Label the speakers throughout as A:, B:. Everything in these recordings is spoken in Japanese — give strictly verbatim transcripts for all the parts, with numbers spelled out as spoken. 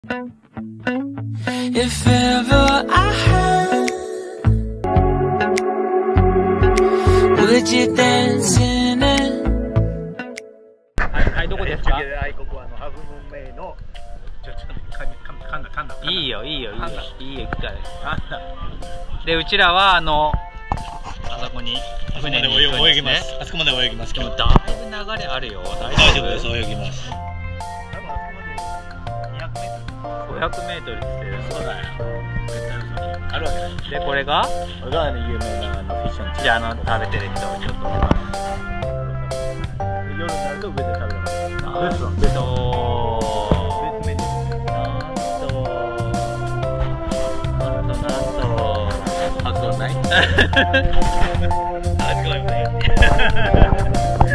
A: If ever I had, would you dance in it?
B: はい、はい、どこですか？
C: ここはあのハーフムーンメイのちょちょ噛んだ噛んだ噛んだ。
B: いいよいいよいいよいいよ来たね。でうちらはあのあそこに船に行くんですね。
C: あそこまで泳ぎます。
B: でもだいぶ流れあるよ。大丈夫です。
C: 泳ぎます。
B: ごひゃくメートルって言ってる。
C: そうだよ。あるわけない。
B: でこれが
C: これが有名なあのフィッシュの。
B: じゃああの食べてる人ちょっと。
C: 夜になると上で食べれます。
B: ベストベスト
C: 別メニュー。
B: なんとなんとなんと
C: 発音ない。
B: あ、すごいね。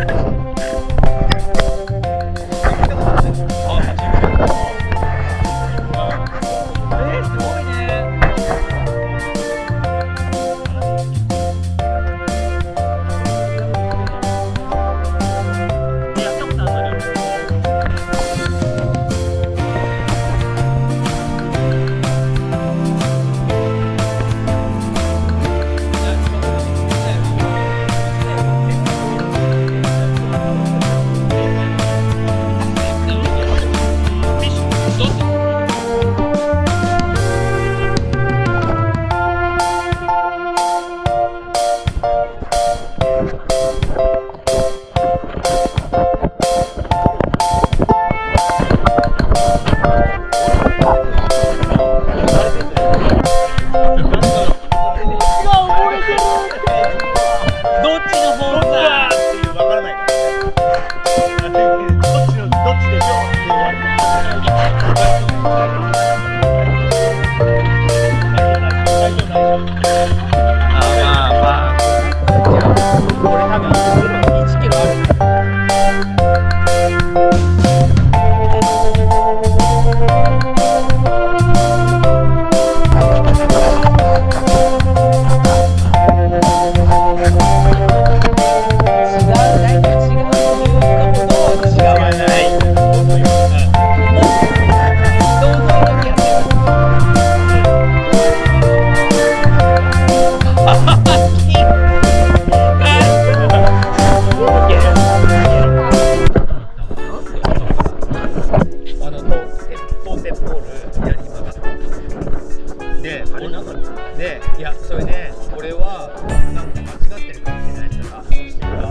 C: で、いや、それで、俺はなんか間違ってるかもしれないから、そしたら、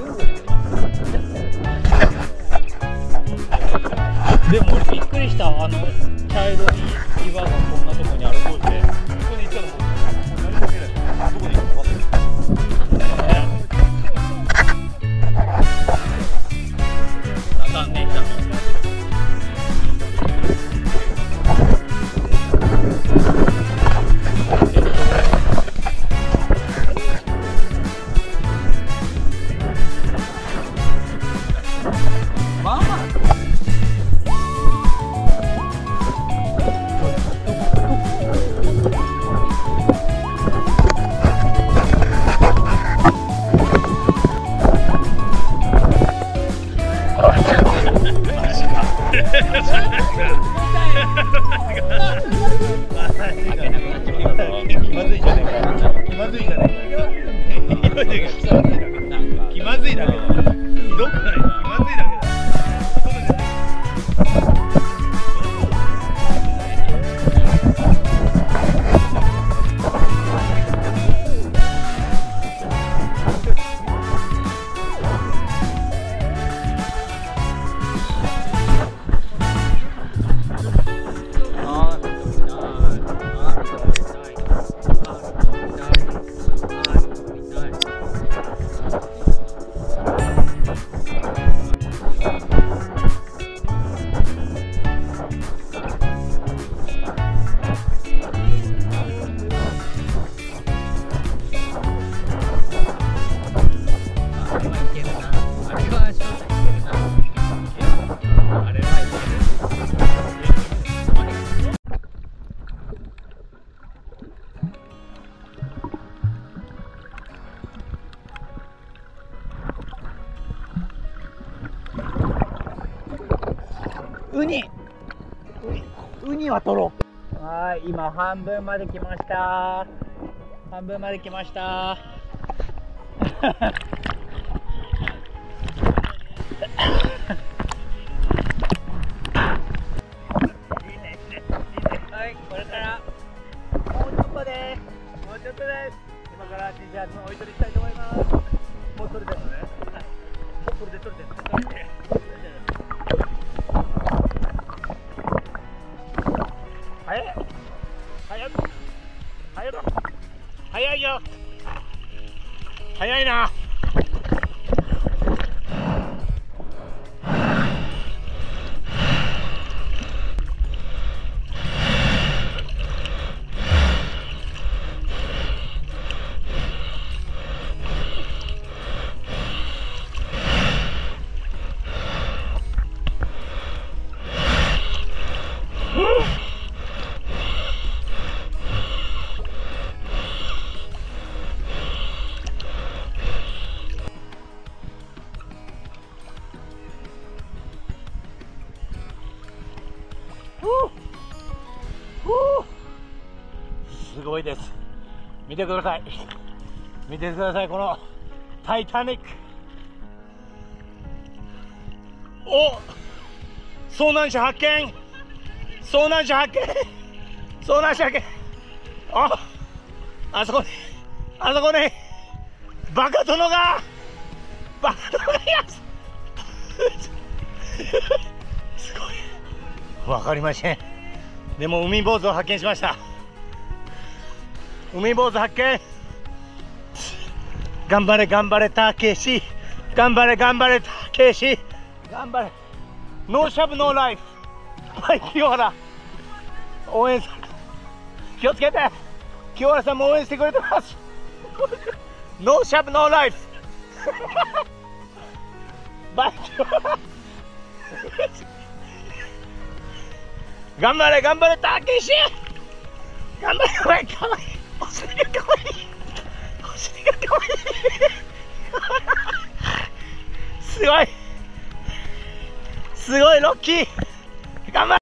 B: でも俺びっくりした。あの茶色い岩がこんなとこにあるそうで、
C: ここに行ったらもう何も見えない。どこに行くか分かんない。
B: なんで行ったの？
C: 気まずいじゃねえか。気まずいじゃねえか。気まずいだけだ。ひどくない。気まずいだけだ。ウニウウニは取ろう。はい、今半分まで来ました。半分まで来ました。はい、これからもうちょっとです。もうちょっとです。今からジジャーズのおいとりしたいと思います。もう取れてるのね。はい。取れて取れて取れて。早い。早い。早いよ。早いよ。早いな。すごいです。見てください。見てください、このタイタニック。お、遭難者発見。遭難者発見。遭難者発見。あ、あそこに、あそこにバカ殿が、バカ殿がいます。すごい。わかりません。でも海坊主を発見しました。海坊主発見。頑張れ頑張れたけし。頑張れ頑張れたけし。頑張れ。ノーシャブノーライフ。はい、清原応援さん、気をつけて。清原さんも応援してくれてます。ノーシャブノーライフ。バイ清原。頑張れ頑張れたけし。頑張れ頑張れ頑張れ。お尻がかわいい。お尻がかわいい。すごいすごいロッキー。頑張れ。